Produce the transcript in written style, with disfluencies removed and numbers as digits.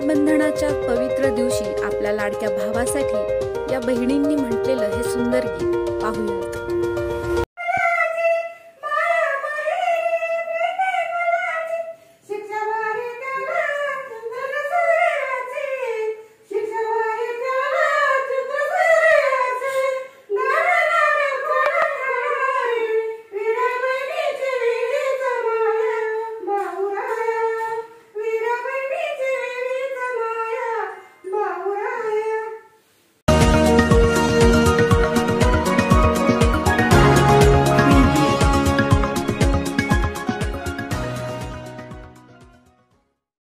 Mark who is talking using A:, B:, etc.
A: रक्षाबंधनाच्या पवित्र दिवशी आपल्या लाडक्या भावासाठी या बहिणींनी म्हटलेलं हे सुंदर गीत पाहूयात.